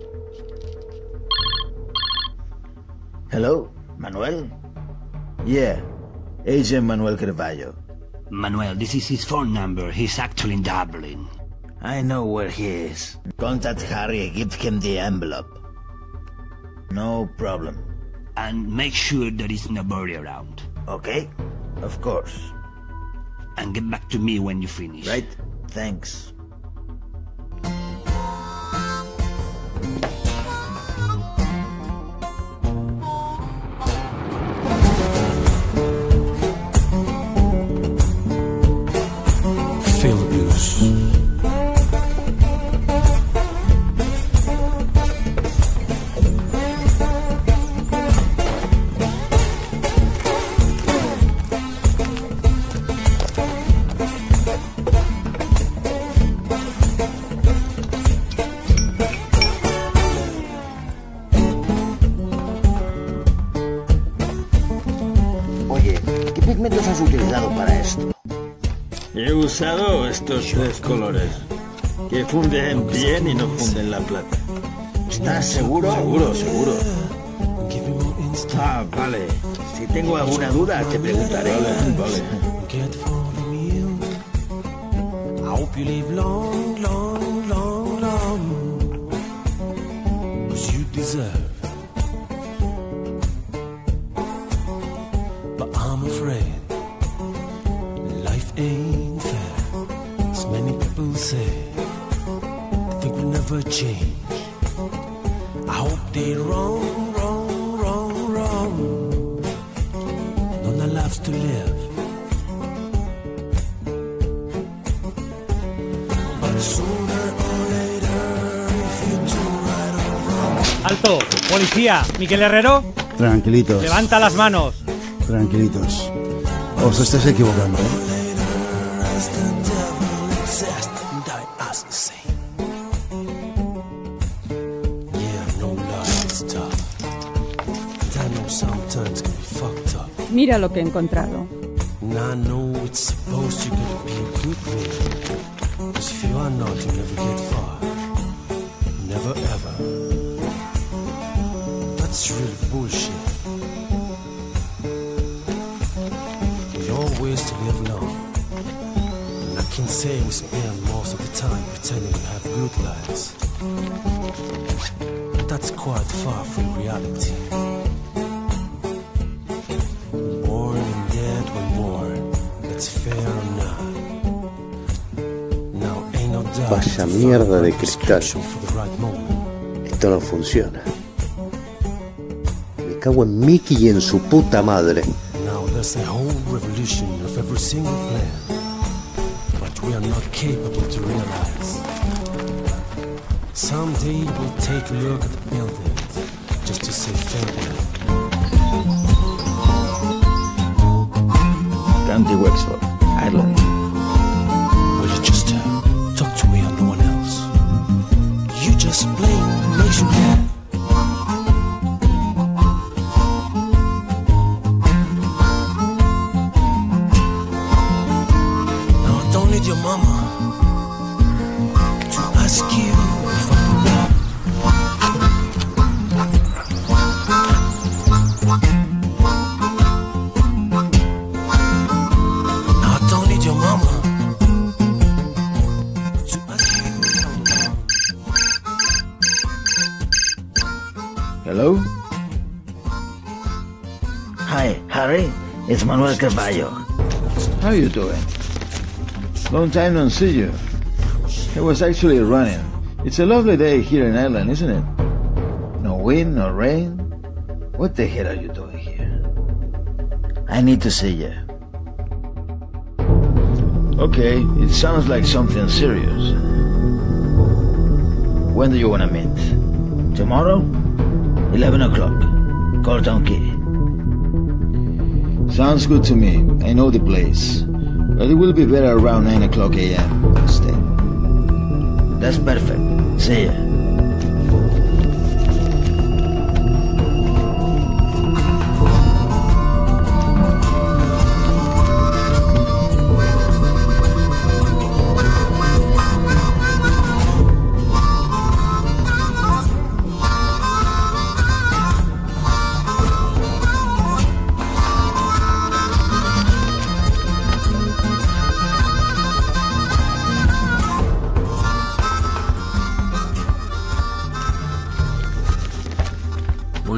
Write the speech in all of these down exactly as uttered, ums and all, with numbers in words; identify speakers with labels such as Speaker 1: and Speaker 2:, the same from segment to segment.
Speaker 1: Hello, Manuel? Yeah, Agent Manuel Carvalho.
Speaker 2: Manuel, this is his phone number. He's actually in Dublin.
Speaker 1: I know where he is. Contact Harry, give him the envelope. No problem.
Speaker 2: And make sure there is nobody around.
Speaker 1: Okay, of course.
Speaker 2: And get back to me when you finish.
Speaker 1: Right, thanks. ¿Qué pigmentos has utilizado para esto?
Speaker 3: He usado estos tres colores, que funden bien y no funden la plata.
Speaker 1: ¿Estás seguro?
Speaker 3: Seguro, seguro. Ah, vale.
Speaker 1: Si tengo alguna duda, te preguntaré.
Speaker 3: Vale, vale.
Speaker 4: I hope you live long, long, long, long, 'cause you deserve. But I'm afraid life ain't fair. As many people say, they think we'll never change. I hope they're wrong, wrong, wrong, wrong. None are lives to live. But sooner or later, if you do right or wrong.
Speaker 5: ¡Alto! ¡Policía! ¿Miguel Herrero?
Speaker 6: Tranquilitos.
Speaker 5: ¡Levanta las manos!
Speaker 6: Tranquilitos. Os estáis equivocando, ¿eh?
Speaker 7: Mira lo que he encontrado.
Speaker 4: Ways to live long, and I can say we spend most of the time pretending we have good lives, but that's quite far from reality. Born and dead when born, that's fair or not. Now ain't no doubt.
Speaker 8: Vaya mierda de cristal. Esto no funciona. Me cago en Mickey y en su puta madre.
Speaker 4: There's a whole revolution of every single plan, but we are not capable to realize. Someday we'll take a look at the buildings just to say farewell.
Speaker 1: County Wexford, Ireland.
Speaker 4: Will you just uh, talk to me and no one else? You just plain makes you mad. Your mama to ask you if I'm wrong. No, I don't need your mama to ask you if I'm wrong.
Speaker 1: Hello? Hi, Harry. It's Manuel Carvalho. How are you doing? Long time no see you. I was actually running. It's a lovely day here in Ireland, isn't it? No wind, no rain. What the hell are you doing here? I need to see you. Okay, it sounds like something serious. When do you want to meet? Tomorrow? eleven o'clock. Corton Key. Sounds good to me. I know the place. But it will be better around nine o'clock a m instead. That's perfect. See ya.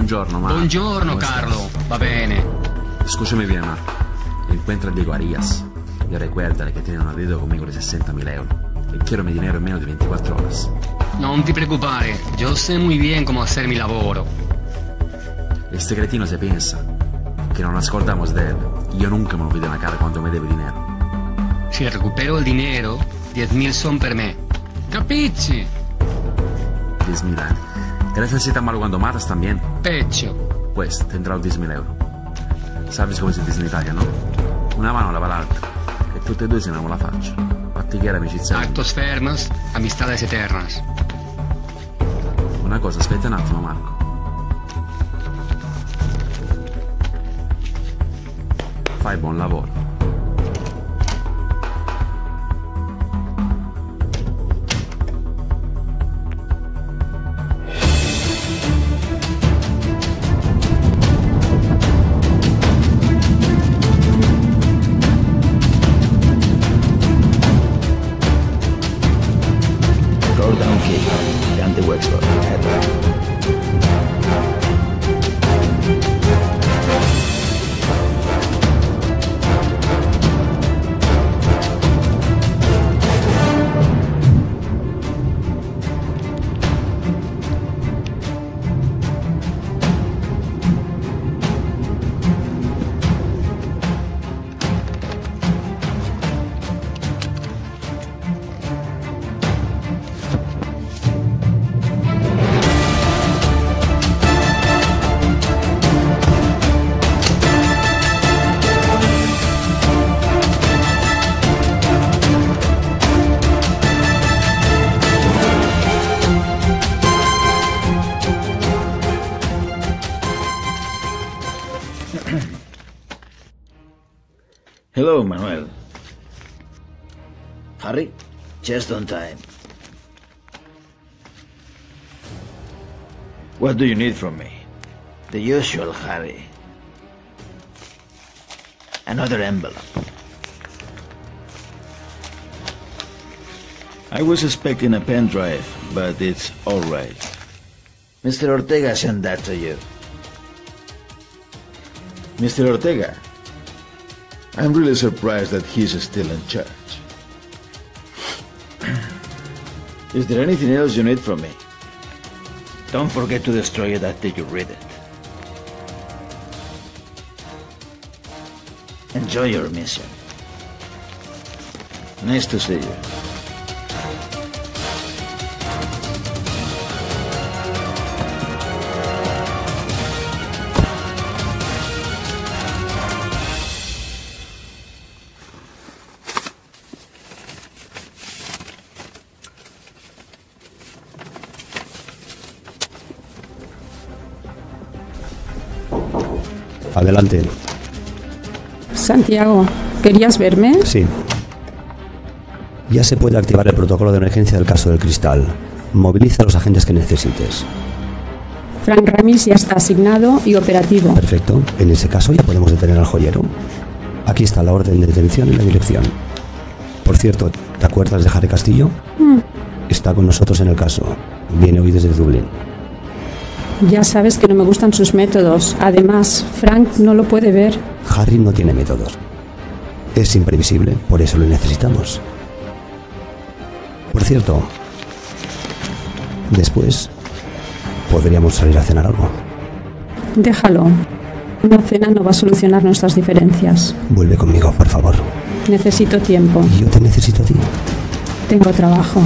Speaker 9: Buongiorno, Marco.
Speaker 10: Buongiorno, Carlo. Va bene.
Speaker 9: Escúchame bien, Marco. Encuentra a Diego Arias y recuérdale que tiene una deuda conmigo de sesenta mil euros. Y quiero mi dinero en menos de veinticuatro horas.
Speaker 10: Non ti preoccupare, yo sé muy bien cómo hacer mi lavoro.
Speaker 9: Este cretino se piensa que no nos acordamos de él. Y yo nunca me olvido en la cara cuando me debe dinero.
Speaker 10: Si recupero el dinero, diez mil son per me. Capisci?
Speaker 9: diez mil, ¿eh? ¿Eres así tan malo cuando matas también?
Speaker 10: Pecho.
Speaker 9: Pues tendrá los diez mil euros. Sabes come si dice in Italia, no? Una mano lava l'altra. E tutte e due se ne la faccia. Pratichiere amicizia.
Speaker 10: Actos fermas, amistades eternas.
Speaker 9: Una cosa, aspetta un attimo, Marco. Fai buon lavoro.
Speaker 1: Down kick, Dante Wexford, headline. Hello, Manuel. Harry, just on time. What do you need from me? The usual, Harry. Another envelope. I was expecting a pen drive, but it's all right. Mister Ortega sent that to you. Mister Ortega, I'm really surprised that he's still in charge. Is there anything else you need from me? Don't forget to destroy it after you read it. Enjoy your mission. Nice to see you.
Speaker 11: Adelante.
Speaker 7: Santiago, ¿querías verme?
Speaker 11: Sí. Ya se puede activar el protocolo de emergencia del caso del cristal. Moviliza a los agentes que necesites.
Speaker 7: Frank Ramis ya está asignado y operativo.
Speaker 11: Perfecto. En ese caso ya podemos detener al joyero. Aquí está la orden de detención y la dirección. Por cierto, ¿te acuerdas de Harry Castillo?
Speaker 7: Mm.
Speaker 11: Está con nosotros en el caso. Viene hoy desde Dublín.
Speaker 7: Ya sabes que no me gustan sus métodos. Además, Frank no lo puede ver.
Speaker 11: Harry no tiene métodos. Es imprevisible, por eso lo necesitamos. Por cierto, después podríamos salir a cenar algo.
Speaker 7: Déjalo. Una cena no va a solucionar nuestras diferencias.
Speaker 11: Vuelve conmigo, por favor.
Speaker 7: Necesito tiempo.
Speaker 11: Y yo te necesito a ti.
Speaker 7: Tengo trabajo.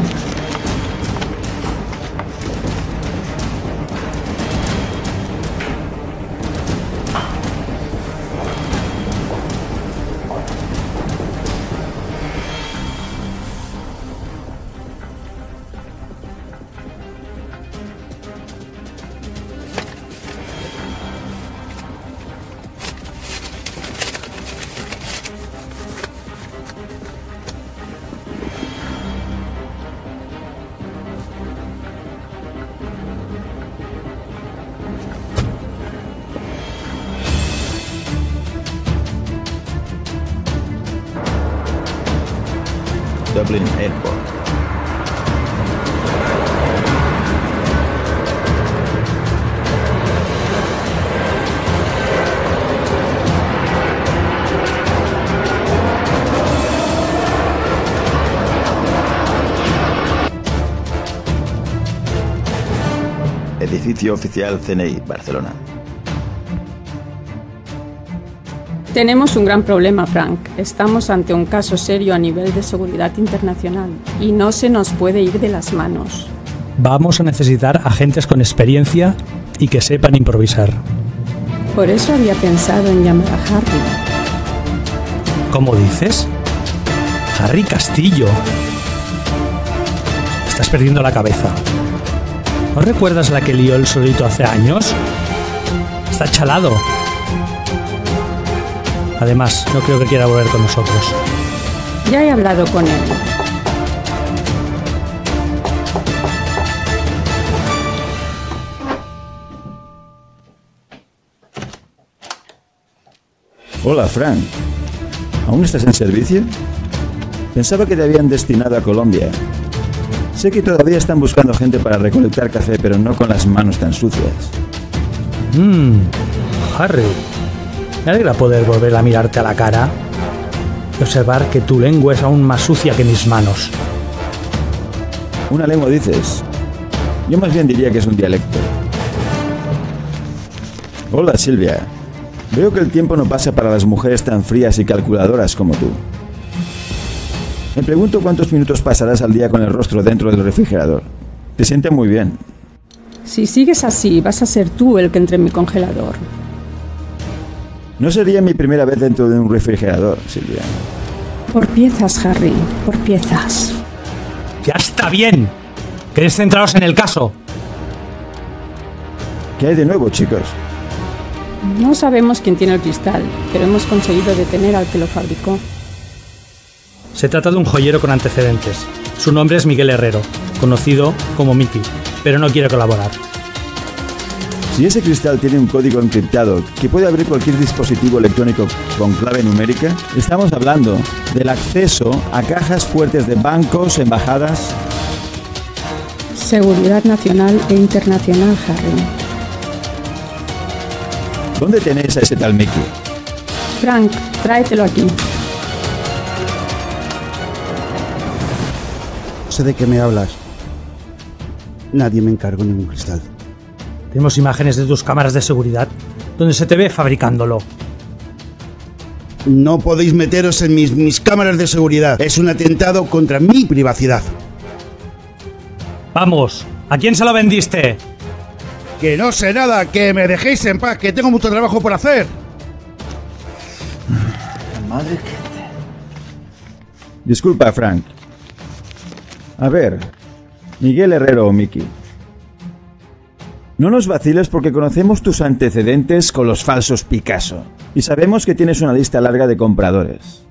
Speaker 1: Dublin Airport. edificio oficial C N I, Barcelona.
Speaker 7: Tenemos un gran problema, Frank. Estamos ante un caso serio a nivel de seguridad internacional y no se nos puede ir de las manos.
Speaker 5: Vamos a necesitar agentes con experiencia y que sepan improvisar.
Speaker 7: Por eso había pensado en llamar a Harry.
Speaker 5: ¿Cómo dices? Harry Castillo. Estás perdiendo la cabeza. ¿No recuerdas la que lió el solito hace años? Está chalado. Además, no creo que quiera volver con nosotros.
Speaker 7: Ya he hablado con él.
Speaker 1: Hola, Frank. ¿Aún estás en servicio? Pensaba que te habían destinado a Colombia. Sé que todavía están buscando gente para recolectar café, pero no con las manos tan sucias.
Speaker 5: Mmm, Harry. Me alegra poder volver a mirarte a la cara y observar que tu lengua es aún más sucia que mis manos.
Speaker 1: ¿Una lengua dices? Yo más bien diría que es un dialecto. Hola, Silvia. Veo que el tiempo no pasa para las mujeres tan frías y calculadoras como tú. Me pregunto cuántos minutos pasarás al día con el rostro dentro del refrigerador. Te siente muy bien.
Speaker 7: Si sigues así, vas a ser tú el que entre en mi congelador.
Speaker 1: No sería mi primera vez dentro de un refrigerador, Silvia.
Speaker 7: Por piezas, Harry, por piezas.
Speaker 5: ¡Ya está bien! ¿Queréis centraros en el caso?
Speaker 1: ¿Qué hay de nuevo, chicos?
Speaker 7: No sabemos quién tiene el cristal, pero hemos conseguido detener al que lo fabricó.
Speaker 5: Se trata de un joyero con antecedentes. Su nombre es Miguel Herrero, conocido como Mickey, pero no quiere colaborar.
Speaker 1: Si ese cristal tiene un código encriptado que puede abrir cualquier dispositivo electrónico con clave numérica, estamos hablando del acceso a cajas fuertes de bancos, embajadas...
Speaker 7: Seguridad nacional e internacional, Harry.
Speaker 1: ¿Dónde tenéis a ese tal Mickey?
Speaker 7: Frank, tráetelo aquí.
Speaker 6: No sé de qué me hablas. Nadie me encargó ningún cristal.
Speaker 5: Tenemos imágenes de tus cámaras de seguridad, donde se te ve fabricándolo.
Speaker 6: No podéis meteros en mis, mis cámaras de seguridad. Es un atentado contra mi privacidad.
Speaker 5: Vamos, ¿a quién se lo vendiste?
Speaker 6: Que no sé nada, que me dejéis en paz, que tengo mucho trabajo por hacer.
Speaker 1: Madre que... Disculpa, Frank. A ver, Miguel Herrero o Mickey. No nos vaciles porque conocemos tus antecedentes con los falsos Picasso y sabemos que tienes una lista larga de compradores.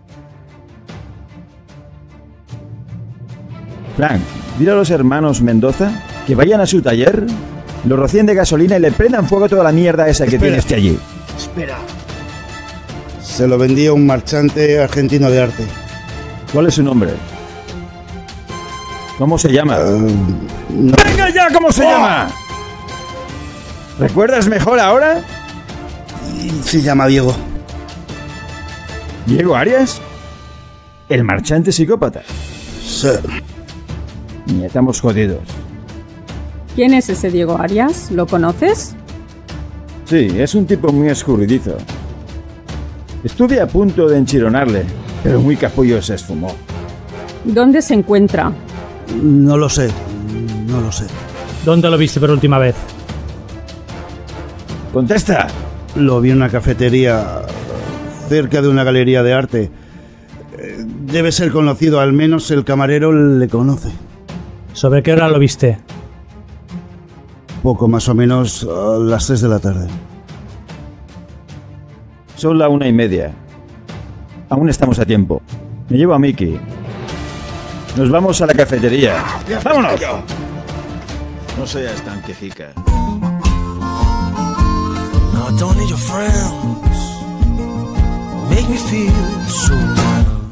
Speaker 1: Frank, dile a los hermanos Mendoza que vayan a su taller, lo rocíen de gasolina y le prendan fuego a toda la mierda esa que
Speaker 6: Espera.
Speaker 1: tienes allí.
Speaker 3: Espera.
Speaker 6: Se lo vendí a un marchante argentino de arte.
Speaker 1: ¿Cuál es su nombre? ¿Cómo se llama?
Speaker 6: Uh, no.
Speaker 1: ¡Venga ya! ¿Cómo se
Speaker 6: ¡Oh!
Speaker 1: llama? ¿Recuerdas mejor ahora?
Speaker 6: Se llama Diego.
Speaker 1: ¿Diego Arias? ¿El marchante psicópata?
Speaker 6: Sí.
Speaker 1: Ni estamos jodidos.
Speaker 7: ¿Quién es ese Diego Arias? ¿Lo conoces?
Speaker 1: Sí, es un tipo muy escurridizo. Estuve a punto de enchironarle, pero muy capullo se esfumó.
Speaker 7: ¿Dónde se encuentra?
Speaker 6: No lo sé. No lo sé.
Speaker 5: ¿Dónde lo viste por última vez?
Speaker 1: ¡Contesta!
Speaker 6: Lo vi en una cafetería cerca de una galería de arte. Debe ser conocido, al menos el camarero le conoce.
Speaker 5: ¿Sobre qué hora lo viste?
Speaker 6: Poco más o menos a las seis de la tarde.
Speaker 1: Son la una y media. Aún estamos a tiempo. Me llevo a Mickey. Nos vamos a la cafetería. ¡Vámonos! No seas tan quejica.
Speaker 4: No, I don't need your frowns. Make me feel so down.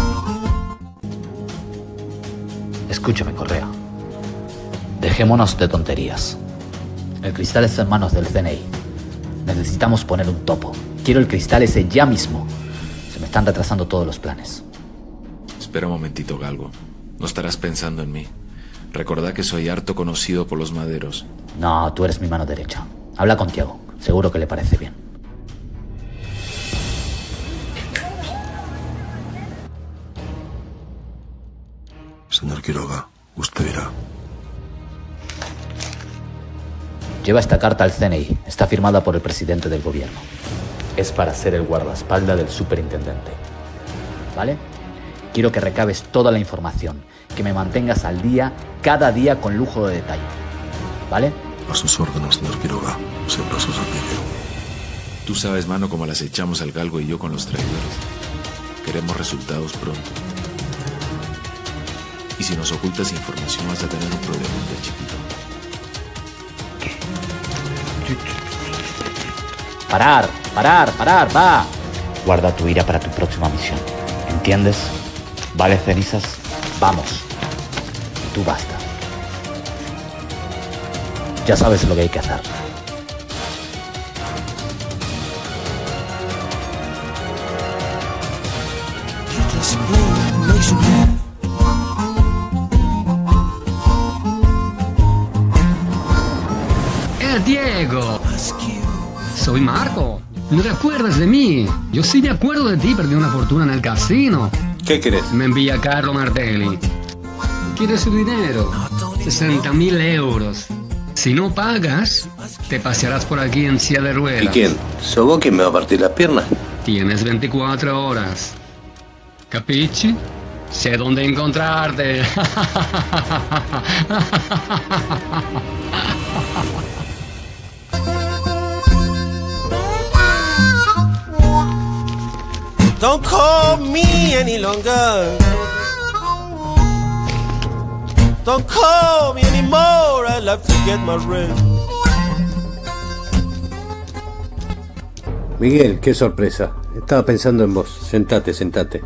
Speaker 12: Escúchame, Correa. Dejémonos de tonterías. El cristal está en manos del C N I. Necesitamos poner un topo. Quiero el cristal ese ya mismo. Se me están retrasando todos los planes.
Speaker 9: Espera un momentito, Galgo. No estarás pensando en mí. Recordá que soy harto conocido por los maderos.
Speaker 12: No, tú eres mi mano derecha. Habla con Tiago. Seguro que le parece bien.
Speaker 13: Señor Quiroga, usted dirá.
Speaker 12: Lleva esta carta al C N I. Está firmada por el presidente del gobierno. Es para ser el guardaespaldas del superintendente. ¿Vale? Quiero que recabes toda la información, que me mantengas al día, cada día con lujo de detalle. ¿Vale?
Speaker 13: A sus órdenes, señor Quiroga. Siempre a su servicio.
Speaker 9: Tú sabes, mano, cómo las echamos al galgo y yo con los traidores. Queremos resultados pronto. Y si nos ocultas información vas a tener un problema, chiquito.
Speaker 12: Parar, parar, parar, va. Guarda tu ira para tu próxima misión. ¿Entiendes? Vale, cenizas, vamos. Y tú basta. Ya sabes lo que hay que hacer.
Speaker 10: ¡Eh, Diego! Soy Marco. ¿No te acuerdas de mí? Yo sí me acuerdo de ti. Perdí una fortuna en el casino.
Speaker 8: ¿Qué querés?
Speaker 10: Me envía Carlo Martelli. Quiere su dinero. sesenta mil euros. Si no pagas, te pasearás por aquí en silla de ruedas.
Speaker 8: ¿Y quién? ¿Sos vos quien me va a partir las piernas?
Speaker 10: Tienes veinticuatro horas. ¿Capisci? Sé dónde encontrarte.
Speaker 14: Don't call me any longer. Don't call me anymore. I love to get my rent.
Speaker 8: Miguel, qué sorpresa. Estaba pensando en vos. Sentate, sentate.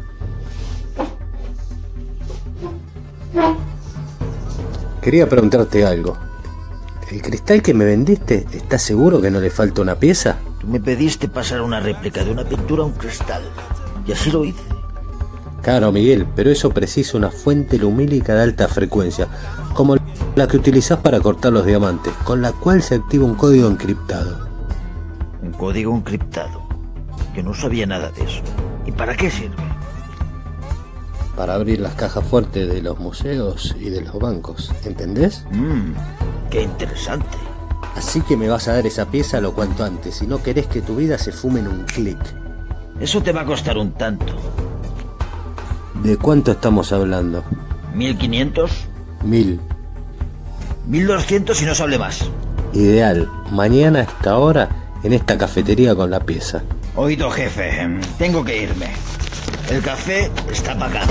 Speaker 8: Quería preguntarte algo. ¿El cristal que me vendiste, estás seguro que no le falta una pieza?
Speaker 1: Tú me pediste pasar una réplica de una pintura a un cristal. Y así lo hice.
Speaker 8: Claro, Miguel, pero eso precisa una fuente lumínica de alta frecuencia, como la que utilizás para cortar los diamantes, con la cual se activa un código encriptado.
Speaker 1: Un código encriptado. Yo no sabía nada de eso. ¿Y para qué sirve?
Speaker 8: Para abrir las cajas fuertes de los museos y de los bancos, ¿entendés?
Speaker 1: Mmm, qué interesante.
Speaker 8: Así que me vas a dar esa pieza lo cuanto antes, si no querés que tu vida se fume en un clic.
Speaker 1: Eso te va a costar un tanto.
Speaker 8: ¿De cuánto estamos hablando?
Speaker 1: ¿Mil quinientos?
Speaker 8: Mil.
Speaker 1: Mil doscientos y no se hable más.
Speaker 8: Ideal. Mañana a esta hora en esta cafetería con la pieza.
Speaker 1: Oído, jefe. Tengo que irme. El café está pagado.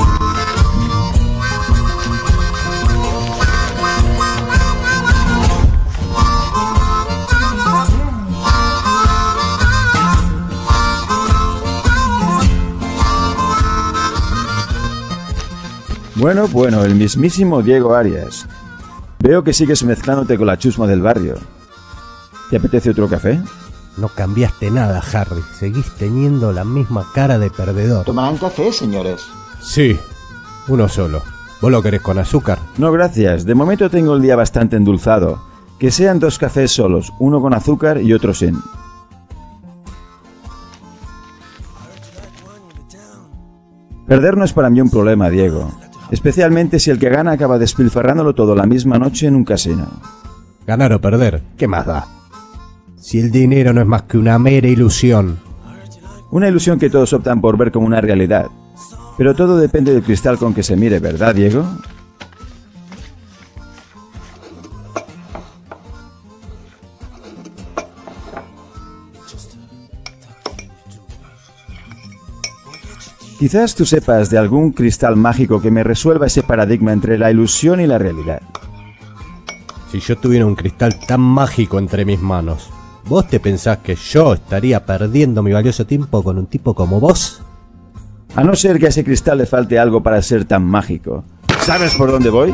Speaker 15: Bueno, bueno, el mismísimo Diego Arias. Veo que sigues mezclándote con la chusma del barrio. ¿Te apetece otro café?
Speaker 16: No cambiaste nada, Harry. Seguís teniendo la misma cara de perdedor.
Speaker 1: ¿Tomarán café, señores?
Speaker 16: Sí, uno solo. ¿Vos lo querés con azúcar?
Speaker 15: No, gracias. De momento tengo el día bastante endulzado. Que sean dos cafés solos, uno con azúcar y otro sin. Perder no es para mí un problema, Diego. Especialmente si el que gana acaba despilfarrándolo todo la misma noche en un casino.
Speaker 16: Ganar o perder, ¿qué más da? Si el dinero no es más que una mera ilusión.
Speaker 15: Una ilusión que todos optan por ver como una realidad. Pero todo depende del cristal con que se mire, ¿verdad, Diego? Quizás tú sepas de algún cristal mágico que me resuelva ese paradigma entre la ilusión y la realidad.
Speaker 16: Si yo tuviera un cristal tan mágico entre mis manos, ¿vos te pensás que yo estaría perdiendo mi valioso tiempo con un tipo como vos?
Speaker 15: A no ser que a ese cristal le falte algo para ser tan mágico. ¿Sabes por dónde voy?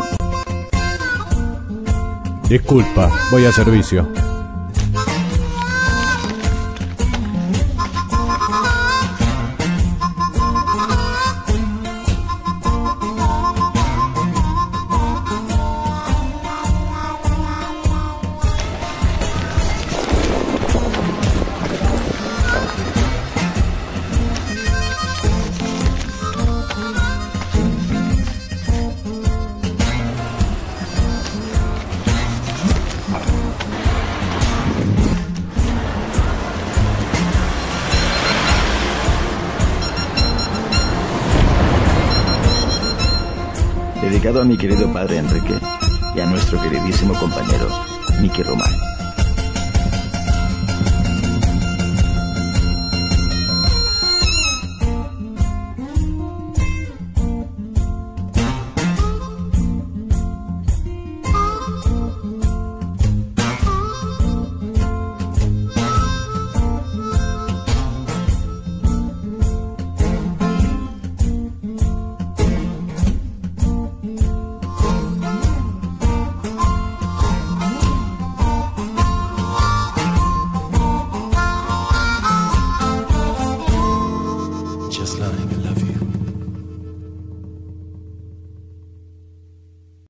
Speaker 16: Disculpa, voy a servicio.
Speaker 1: dedicado a mi querido padre Enrique y a nuestro queridísimo compañero Miki Román.